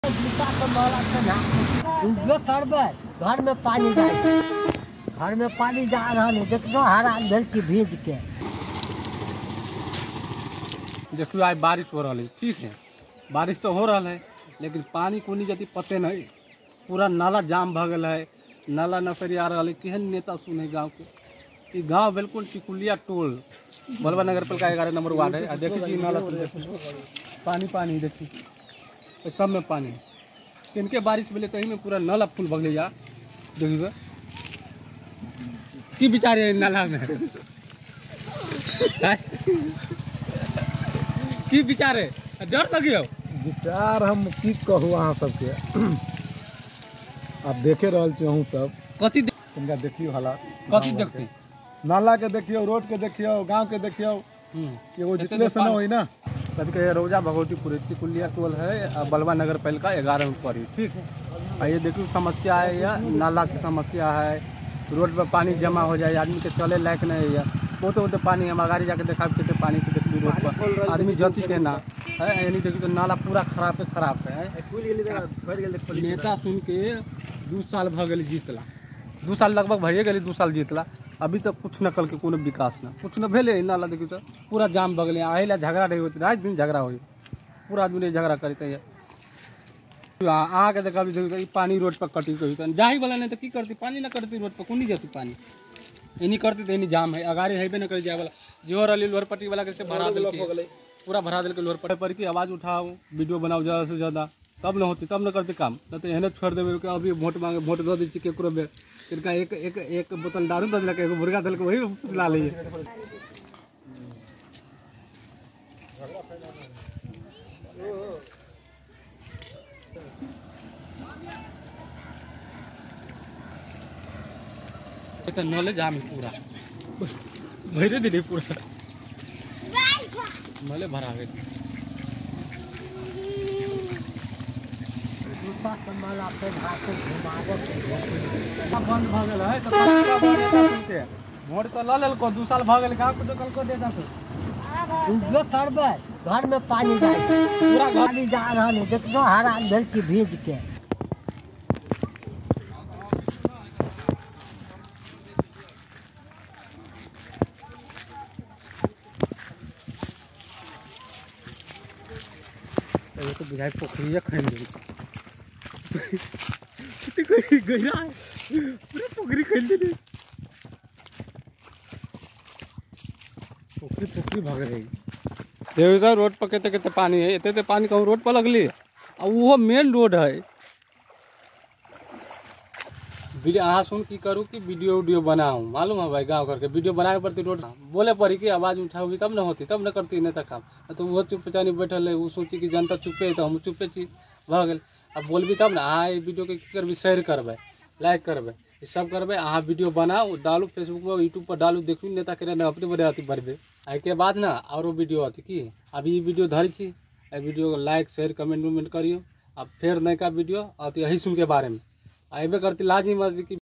करबै घर में पानी जाए, घर में पानी जा रहा है, देखो हरा भेल की भीज के। देखियो आज बारिश हो रहा है, ठीक है, बारिश तो हो रहा है, लेकिन पानी को नहीं जाती पते नहीं, पूरा नाला जाम भ गया है, नाला न फेरी आ रहा है। केहन नेता सुने गाँव के, ये गाँव बिल्कुल टिकुलिया टोल बलवा नगर पालिका 11 नंबर वार्ड है। देखिए जी नाला पानी पानी देखिए सब में पानी, किनके बारिश मिले तही में पूरा नाला फूल भगले जा। देखिए की बेचारे नाला में की बेचारे डर लगियो विचार हम की कहूँ अहाँ सबके। आप देखे रहल छी सब कथी इनका देखियो हालात, कथी देखती, नाला के देखियो, रोड के देखियो, गांव के देखियो, एगो जितने से न होई ना। कथी कहे रोजा भगवतीपुर टिकुलिया टोल है, बलवा नगर पालिका 11 में पड़ी, ठीक है। ये देखियो समस्या है, या नाला की समस्या है, रोड पर पानी जमा हो जाए, आदमी के चले लायक नहीं है, बहुत पानी हम गाड़ी जाके देखा के पानी से देखिए रोड पर आदमी जति के ना है, यानी देखिए तो नाला पूरा खराब है। नेता सुन के 2 साल भ गए जीतला, 2 साल लगभग भरिए गए, 2 साल जीतला, अभी तक कुछ न कल के कोनो विकास ना कुछ न भेले। नाला देखिए तो पूरा जाम भ गए, अहिला झगड़ा नहीं होती, रात दिन झगड़ा हो, पूरा आदमी झगड़ा करते है। अहाँ के देखा पानी रोड पर कटी कही जाही वाला नहीं तो की करती, पानी ना करती रोड पर, कौन जाती पानी इन्हीं करती तो इन्हीं जाम है, अगाड़ी है ना कर जाए वाला जो रही लोहर पट्टी वाला कैसे भरा दिल, पूरा भरा दिल के लोहर पट्टी पर की आवाज़ उठाओ, वीडियो बनाओ ज़्यादा से ज़्यादा, तब न होती, तब न करते काम, न तो एहने छोड़ देवे कि अभी वोट मांगे, वोट दे दी केकरो में इनका एक बोतल दारू दे दिलक, एगो मुर्गा दिलक, वही फुसला ली। तो नॉलेज जाम पूरा भरे दिले, पूरा नले भरा गए, बंद भ गल है। वोट तो ल लेलको, 2 साल भ गए, गाँव को कल को दे करबै घर में पानी जाए, पूरा पानी जा रहा है, देखो हरा भेल की भीज के। तो बुझाई पोखरी खान गया पूरा पोखरी खान दिली, पोखरी भाग रही। देखो रोड पर केते पानी है, इतने पानी कहूँ रोड पर लगली, और वो मेन रोड है। अहाँ सुन की करूँ कि वीडियो बनाऊँ, मालूम है भाई, गाँव करके वीडियो बनाए पड़ती, रोड बोले पड़ी कि आवाज़ उठाओगी तब न होती, तब न करती नेता काम। तो वो चुप चानी बैठल है, वो सोची कि जनता चुपे है तो हम चुपे छी भ गए। अब बोलबी तब ना, अहाँ वीडियो के करबी, शेयर करबै, लाइक करबै, ये सब करबै, अहाँ वीडियो बनाओ, डालू फेसबुक पर, यूट्यूब पर डालू, देखू नेता के ना अपने बड़े अथी बढ़बे, एहिके बाद ना औरो वीडियो अथी की। अभी वीडियो धरी छी, वीडियो को लाइक शेयर कमेंट करियो। अब फिर नयका वीडियो अथी यही सुन के बारे में अबे करती लाजी मर्जी की।